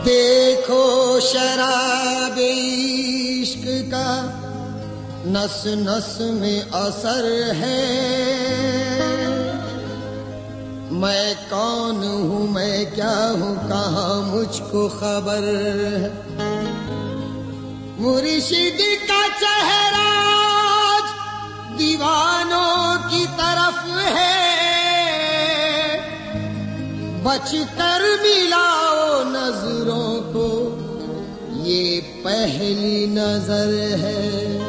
देखो शराब इश्क का नस नस में असर है। मैं कौन हूँ, मैं क्या हूँ, कहाँ मुझको खबर है। मुर्शिद का चेहरा दीवानों की तरफ है। बचकर मिलाओ नजरों को, ये पहली नजर है।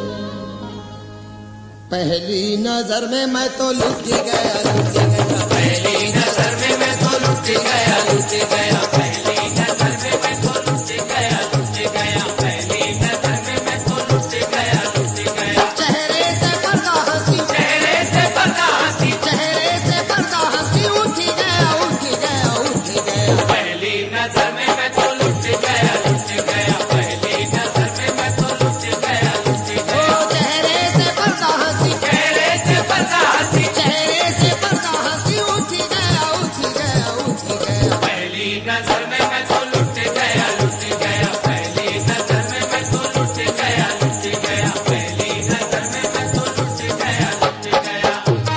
पहली नजर में मैं तो लुट गया, लुट गया। पहली नजर में मैं तो लुट गया, लुट गया। पहली नजर में मैं तो लुट गया, लुट गया। पहली नजर में मैं तो लुट गया, लुट गया। चेहरे से पर्दा हंसी, चेहरे से पर्दा हंसी, चेहरे से पर्दा हंसी, उठ गया, उठ गया, उठ गया। पहली नजर में मैं तो लुट गया, लुट गया। पहली नजर में मैं तो लुट गया, लुट गया। ओ चेहरे से पर्दा हंसी, चेहरे से पर्दा हंसी, चेहरे से पर्दा हंसी, उठ गया, उठ गया, उठ गया। पहली नजर में मैं तो लुट गया, लुट गया। पहली नजर में मैं तो लुट गया, लुट गया। पहली नजर में मैं तो लुट गया, लुट गया।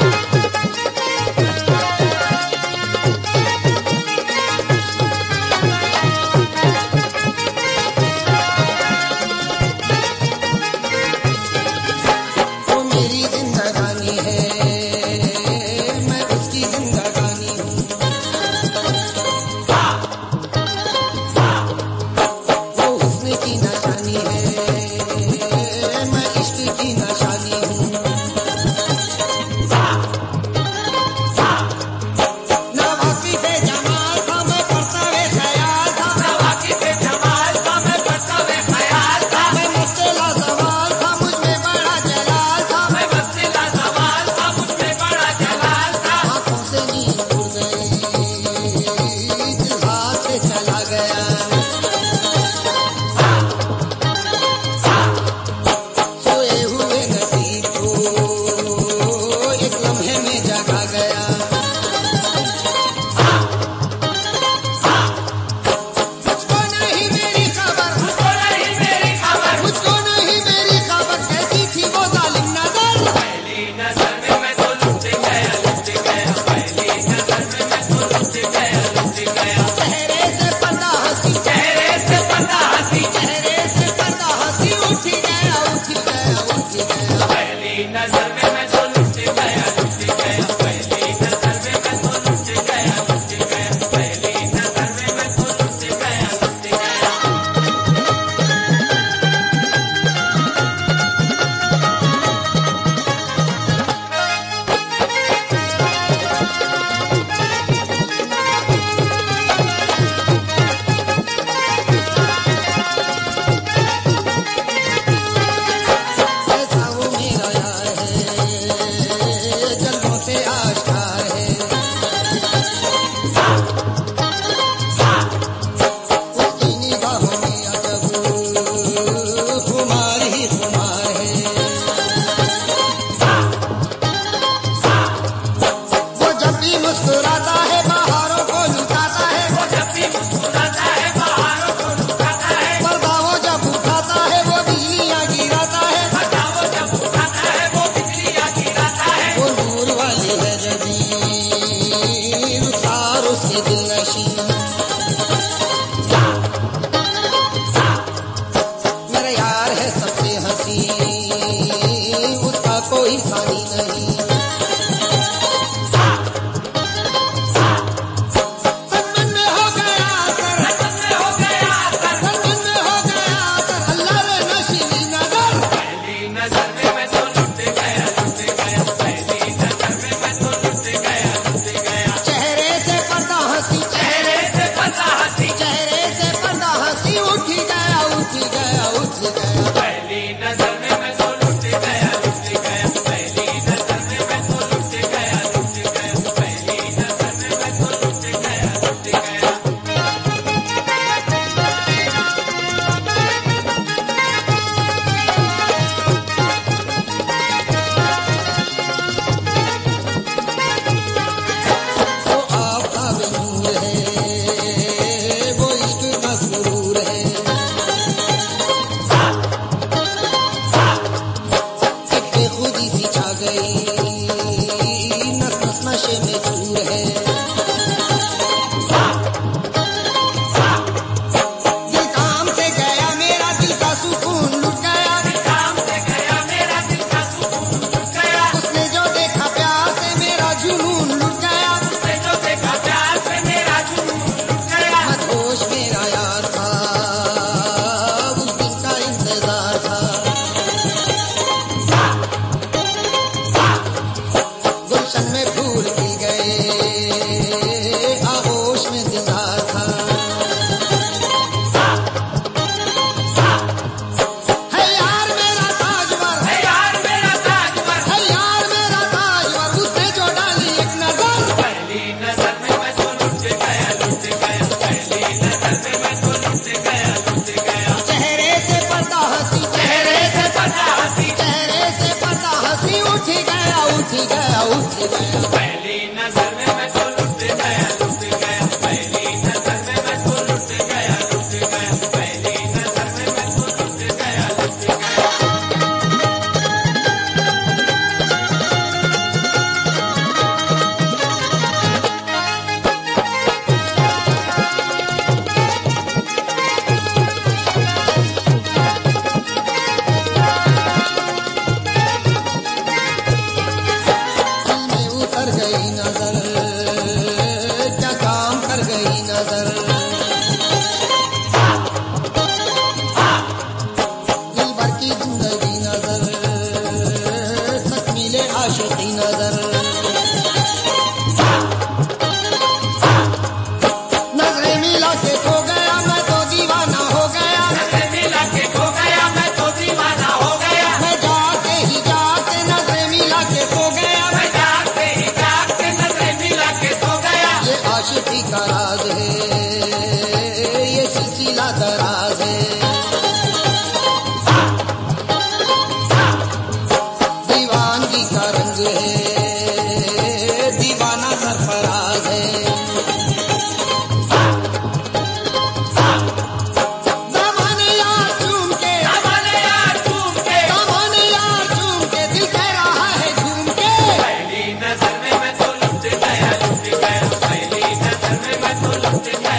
वो मेरी जिंदगानी है, मैं उसकी जिंदगानी हूँ। वो हुस्न की निशानी है, मैं इश्क की निशानी हूँ। ना वाकिफ जमाल था, मैं परतावे ख्याल था। ना वाकिफ जमाल था, मैं परतावे ख्याल था। मैं मुश्किल सवाल था, मुझ में बड़ा जलाल था। मैं वसीला सवाल था, मुझ में बड़ा जलाल था। आंखों से नींद उड़ गई, दिल हाथ से चला गया। सोए हुए नसीब को एक लम्हे में जगा गया। मुझको नहीं मेरी खबर, मुझको नहीं मेरी खबर। मुझको नहीं मेरी खबर, कैसी थी वो जालिम नजर। पहली नजर में मैं तो लुट गया, लुट गया। पहली नजर में मैं तो लुट गया, लुट गया। चेहरे से पर्दा हंसी, चेहरे से पर्दा हंसी, चेहरे से पर्दा हंसी, उठ गया, उठ गया, उठ गया। पहली नजर में मैं तो लुट गया, लुट गया। पहली नजर में मैं तो लुट गया, लुट गया। पहली नजर में मैं तो लुट गया, लुट गया। ऐसा वो मेरा यार है, जन्मों से आश्कार है। उसकी निगाहों में अजब खुमार ही खुमार है। वो जब भी मुस्कुराता है, बहारों को लुटाता है। वो जब भी मुस्कुराता है, बहारों को लुटाता है। पर्दा वो जब उठाता है, वो बिजलियां गिराता है। पर्दा वो जब उठाता है, वो बिजलियां गिराता है। वो नूर वाली है जबीन, रुखसार उसके दिल नशीन। मेरा यार है सबसे हंसी, उसका कोई सानी नहीं। सनमन में हो गया असर, सनम में हो गया असर। सनमन में हो गया असर, अल्लाह रे नशीली नजर। पहली नजर में मैं तो लुट गया, लुट गया। पहली नजर में मैं तो लुट गया, लुट गया। चेहरे से पर्दा हंसी, चेहरे से गई नजर, दिल भर की जिंदगी नजर, तकमीले आशिकी नजर, नजरें मिला के खो गया मैं तो दीवाना हो गया, नजरें मिला के खो गया मैं तो दीवाना हो गया, मैं जाते ही जाते नजरें मिला के खो गया, मैं जागते ही जागते नजरें मिला के सो गया। ये आशिकी का राज है, ये सिलसिला दराज है, दीवानगी का रंग है, दीवाना सरफराज है, ज़माने यार चूम के, ज़माने यार चूम के, ज़माने यार चूम के, दिल कह रहा है झूम के, पहली नजर में मैं तो लुट गया, पहली नजर में मैं तो लुट गया।